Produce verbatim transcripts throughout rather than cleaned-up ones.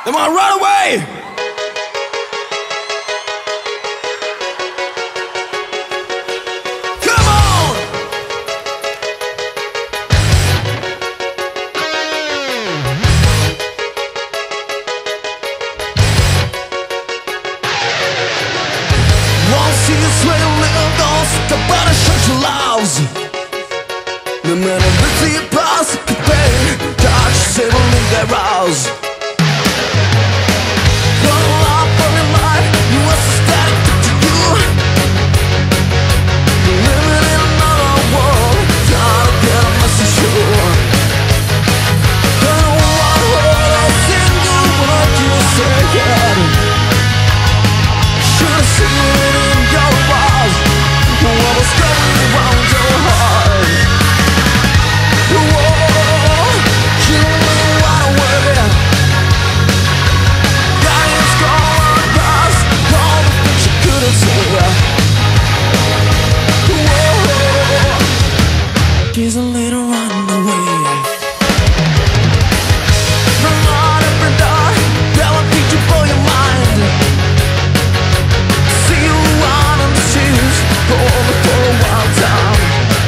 Come on, run away! See you sweating little ghosts, the body shut your loves. No matter what the past could be, God, you say will leave their house. Your life for your life, you was a static to you. You're living in another world, trying to get a message through. Don't want to hold a single word you said. Should've seen it in your eyes, what was going around your heart. Whoa, you knew right away. Guys gone past all the things you couldn't say. Whoa, here's a little runaway. From out every dark, telling people for your mind. See you out on the seas, over for a wild time.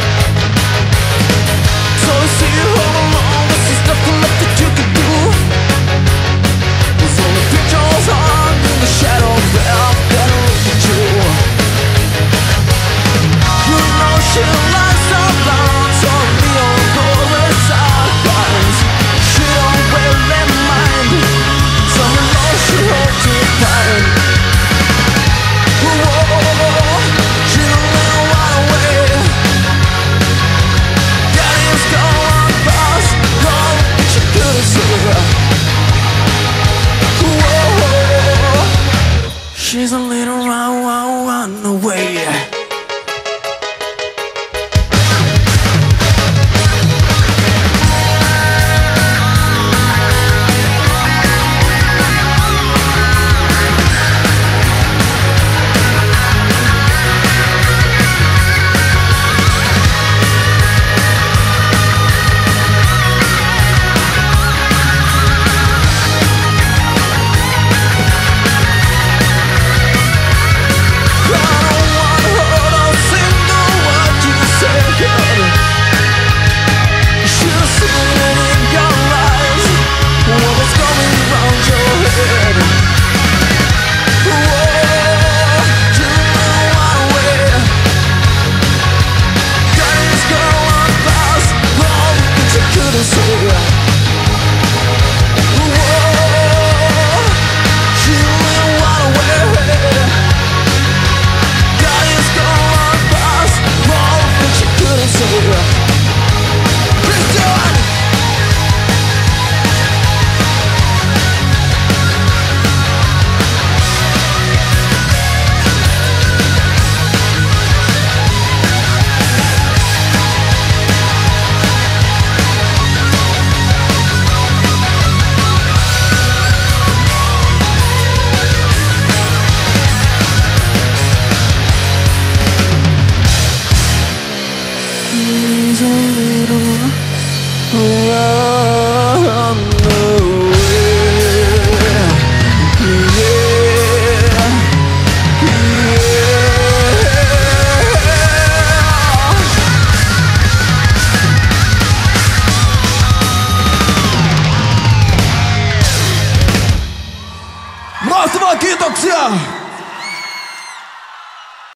So I see you all along, this is nothing left that you can do. There's only pictures hung in the shadows where I'm gonna look at you. You know she likes the lines on the old golden sidelines. She don't really mind, some love she hopes to find. She's a little run, run, run away. He's a little run away. Yeah, yeah. Mahtavaa, kiitoksia!